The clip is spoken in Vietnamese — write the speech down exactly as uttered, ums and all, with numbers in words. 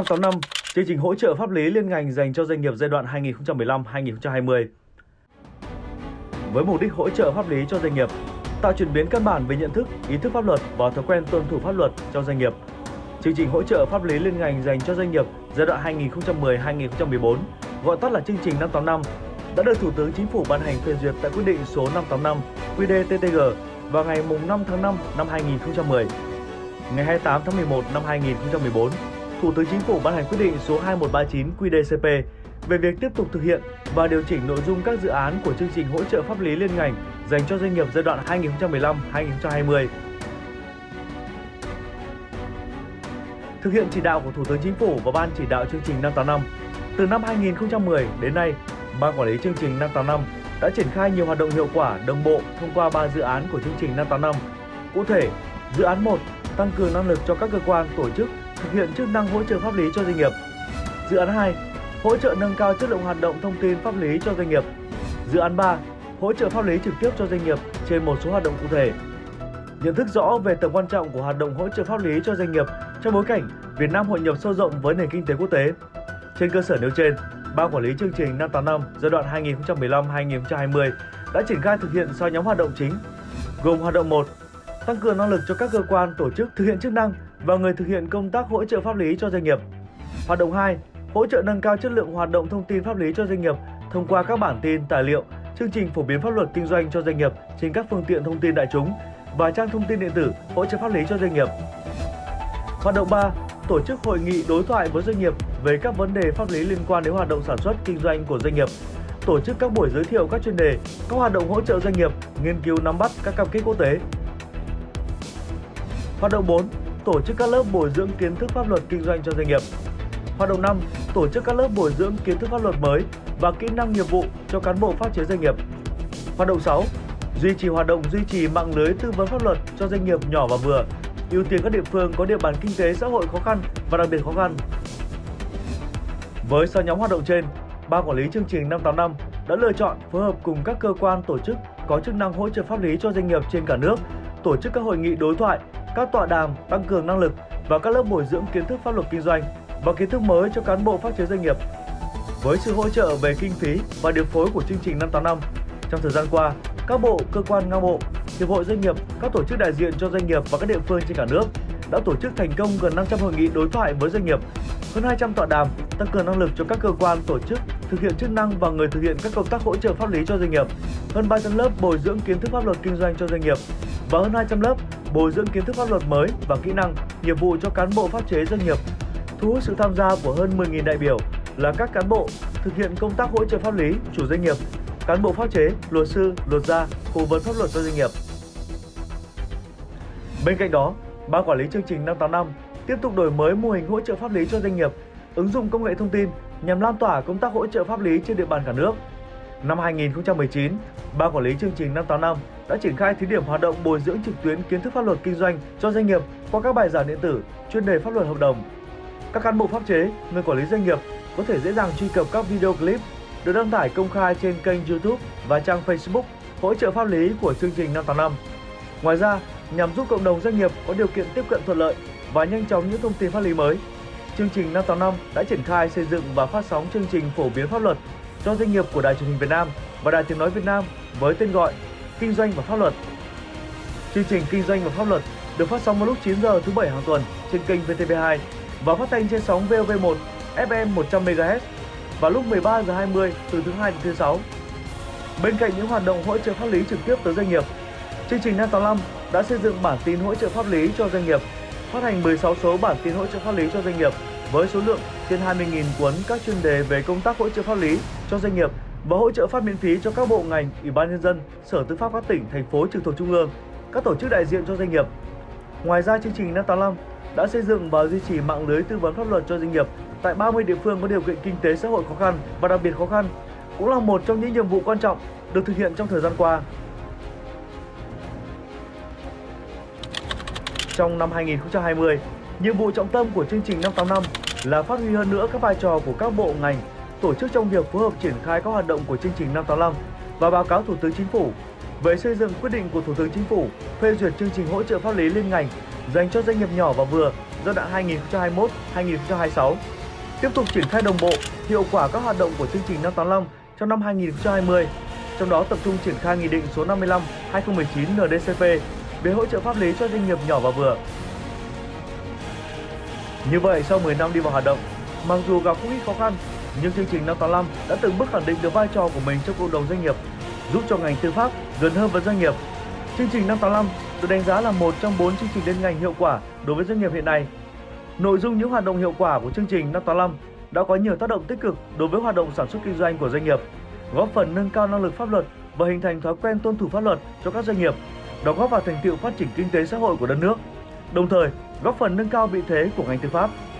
năm tám năm, chương trình hỗ trợ pháp lý liên ngành dành cho doanh nghiệp giai đoạn hai nghìn không trăm mười lăm đến hai nghìn không trăm hai mươi. Với mục đích hỗ trợ pháp lý cho doanh nghiệp, tạo chuyển biến căn bản về nhận thức, ý thức pháp luật và thói quen tuân thủ pháp luật trong doanh nghiệp. Chương trình hỗ trợ pháp lý liên ngành dành cho doanh nghiệp giai đoạn hai nghìn không trăm mười đến hai nghìn không trăm mười bốn, gọi tắt là chương trình năm tám năm, đã được Thủ tướng Chính phủ ban hành phê duyệt tại quyết định số năm tám năm Q D T T G vào ngày năm tháng năm năm hai nghìn không trăm mười. Ngày hai mươi tám tháng mười một năm hai nghìn không trăm mười bốn, Thủ tướng Chính phủ ban hành quyết định số hai một ba chín Q D C P về việc tiếp tục thực hiện và điều chỉnh nội dung các dự án của chương trình hỗ trợ pháp lý liên ngành dành cho doanh nghiệp giai đoạn hai nghìn không trăm mười lăm đến hai nghìn không trăm hai mươi. Thực hiện chỉ đạo của Thủ tướng Chính phủ và Ban chỉ đạo chương trình năm tám năm, từ năm hai nghìn không trăm mười đến nay, Ban quản lý chương trình năm tám năm đã triển khai nhiều hoạt động hiệu quả đồng bộ thông qua ba dự án của chương trình năm tám năm. Cụ thể, dự án một, tăng cường năng lực cho các cơ quan, tổ chức thực hiện chức năng hỗ trợ pháp lý cho doanh nghiệp. Dự án hai, hỗ trợ nâng cao chất lượng hoạt động thông tin pháp lý cho doanh nghiệp. Dự án ba, hỗ trợ pháp lý trực tiếp cho doanh nghiệp trên một số hoạt động cụ thể. Nhận thức rõ về tầm quan trọng của hoạt động hỗ trợ pháp lý cho doanh nghiệp trong bối cảnh Việt Nam hội nhập sâu rộng với nền kinh tế quốc tế. Trên cơ sở nêu trên, Ban quản lý chương trình năm tám năm giai đoạn hai nghìn không trăm mười lăm đến hai nghìn không trăm hai mươi đã triển khai thực hiện sáu nhóm hoạt động chính, gồm hoạt động một, tăng cường năng lực cho các cơ quan, tổ chức thực hiện chức năng và người thực hiện công tác hỗ trợ pháp lý cho doanh nghiệp. Hoạt động hai, hỗ trợ nâng cao chất lượng hoạt động thông tin pháp lý cho doanh nghiệp thông qua các bản tin, tài liệu, chương trình phổ biến pháp luật kinh doanh cho doanh nghiệp trên các phương tiện thông tin đại chúng và trang thông tin điện tử hỗ trợ pháp lý cho doanh nghiệp. Hoạt động ba, tổ chức hội nghị đối thoại với doanh nghiệp về các vấn đề pháp lý liên quan đến hoạt động sản xuất kinh doanh của doanh nghiệp, tổ chức các buổi giới thiệu các chuyên đề, các hoạt động hỗ trợ doanh nghiệp nghiên cứu nắm bắt các cam kết quốc tế. Hoạt động bốn, tổ chức các lớp bồi dưỡng kiến thức pháp luật kinh doanh cho doanh nghiệp. Hoạt động năm, tổ chức các lớp bồi dưỡng kiến thức pháp luật mới và kỹ năng nghiệp vụ cho cán bộ pháp chế doanh nghiệp. Hoạt động sáu, duy trì hoạt động duy trì mạng lưới tư vấn pháp luật cho doanh nghiệp nhỏ và vừa, ưu tiên các địa phương có địa bàn kinh tế xã hội khó khăn và đặc biệt khó khăn. Với sáu nhóm hoạt động trên, Ban quản lý chương trình năm tám năm đã lựa chọn phối hợp cùng các cơ quan, tổ chức có chức năng hỗ trợ pháp lý cho doanh nghiệp trên cả nước, tổ chức các hội nghị đối thoại, các tọa đàm tăng cường năng lực và các lớp bồi dưỡng kiến thức pháp luật kinh doanh và kiến thức mới cho cán bộ pháp chế doanh nghiệp. Với sự hỗ trợ về kinh phí và điều phối của chương trình năm tám năm, trong thời gian qua, các bộ, cơ quan ngang bộ, hiệp hội doanh nghiệp, các tổ chức đại diện cho doanh nghiệp và các địa phương trên cả nước đã tổ chức thành công gần năm trăm hội nghị đối thoại với doanh nghiệp, hơn hai trăm tọa đàm tăng cường năng lực cho các cơ quan, tổ chức thực hiện chức năng và người thực hiện các công tác hỗ trợ pháp lý cho doanh nghiệp, hơn ba trăm lớp bồi dưỡng kiến thức pháp luật kinh doanh cho doanh nghiệp và hơn hai trăm lớp bồi dưỡng kiến thức pháp luật mới và kỹ năng, nghiệp vụ cho cán bộ pháp chế doanh nghiệp, thu hút sự tham gia của hơn mười nghìn đại biểu là các cán bộ thực hiện công tác hỗ trợ pháp lý, chủ doanh nghiệp, cán bộ pháp chế, luật sư, luật gia, cố vấn pháp luật cho doanh nghiệp. Bên cạnh đó, Ban quản lý chương trình năm tám năm tiếp tục đổi mới mô hình hỗ trợ pháp lý cho doanh nghiệp, ứng dụng công nghệ thông tin nhằm lan tỏa công tác hỗ trợ pháp lý trên địa bàn cả nước. Năm hai nghìn không trăm mười chín, Ban quản lý chương trình năm tám năm đã triển khai thí điểm hoạt động bồi dưỡng trực tuyến kiến thức pháp luật kinh doanh cho doanh nghiệp qua các bài giảng điện tử, chuyên đề pháp luật hợp đồng. Các cán bộ pháp chế, người quản lý doanh nghiệp có thể dễ dàng truy cập các video clip được đăng tải công khai trên kênh YouTube và trang Facebook hỗ trợ pháp lý của chương trình năm tám năm. Ngoài ra, nhằm giúp cộng đồng doanh nghiệp có điều kiện tiếp cận thuận lợi và nhanh chóng những thông tin pháp lý mới, chương trình năm tám năm đã triển khai xây dựng và phát sóng chương trình phổ biến pháp luật cho doanh nghiệp của Đài Truyền hình Việt Nam và Đài Tiếng nói Việt Nam với tên gọi Kinh doanh và pháp luật. Chương trình Kinh doanh và pháp luật được phát sóng vào lúc chín giờ thứ bảy hàng tuần trên kênh V T V hai và phát thanh trên sóng V O V một F M một trăm mê ga héc vào lúc mười ba giờ hai mươi từ thứ hai đến thứ sáu. Bên cạnh những hoạt động hỗ trợ pháp lý trực tiếp tới doanh nghiệp, chương trình năm tám năm đã xây dựng bản tin hỗ trợ pháp lý cho doanh nghiệp, phát hành mười sáu số bản tin hỗ trợ pháp lý cho doanh nghiệp với số lượng trên hai mươi nghìn cuốn các chuyên đề về công tác hỗ trợ pháp lý cho doanh nghiệp và hỗ trợ phát miễn phí cho các bộ ngành, Ủy ban nhân dân, Sở Tư pháp các tỉnh, thành phố trực thuộc Trung ương, các tổ chức đại diện cho doanh nghiệp. Ngoài ra, chương trình năm tám năm đã xây dựng và duy trì mạng lưới tư vấn pháp luật cho doanh nghiệp tại ba mươi địa phương có điều kiện kinh tế xã hội khó khăn và đặc biệt khó khăn, cũng là một trong những nhiệm vụ quan trọng được thực hiện trong thời gian qua. Trong năm hai nghìn không trăm hai mươi, nhiệm vụ trọng tâm của chương trình năm tám năm là phát huy hơn nữa các vai trò của các bộ ngành, tổ chức trong việc phối hợp triển khai các hoạt động của chương trình năm tám năm và báo cáo Thủ tướng Chính phủ về xây dựng quyết định của Thủ tướng Chính phủ phê duyệt chương trình hỗ trợ pháp lý liên ngành dành cho doanh nghiệp nhỏ và vừa giai đoạn hai nghìn không trăm hai mươi mốt đến hai nghìn không trăm hai mươi sáu. tiếp tục triển khai đồng bộ, hiệu quả các hoạt động của chương trình năm tám lăm trong năm hai nghìn không trăm hai mươi, trong đó tập trung triển khai Nghị định số năm mươi lăm trên hai nghìn không trăm mười chín N D C P về hỗ trợ pháp lý cho doanh nghiệp nhỏ và vừa. Như vậy, sau mười năm đi vào hoạt động, mặc dù gặp không ít khó khăn, nhưng chương trình năm tám lăm đã từng bước khẳng định được vai trò của mình trong cộng đồng doanh nghiệp, giúp cho ngành tư pháp gần hơn với doanh nghiệp. Chương trình năm tám lăm được đánh giá là một trong bốn chương trình liên ngành hiệu quả đối với doanh nghiệp hiện nay. Nội dung những hoạt động hiệu quả của chương trình năm tám lăm đã có nhiều tác động tích cực đối với hoạt động sản xuất kinh doanh của doanh nghiệp, góp phần nâng cao năng lực pháp luật và hình thành thói quen tuân thủ pháp luật cho các doanh nghiệp, đóng góp vào thành tựu phát triển kinh tế xã hội của đất nước, đồng thời góp phần nâng cao vị thế của ngành tư pháp.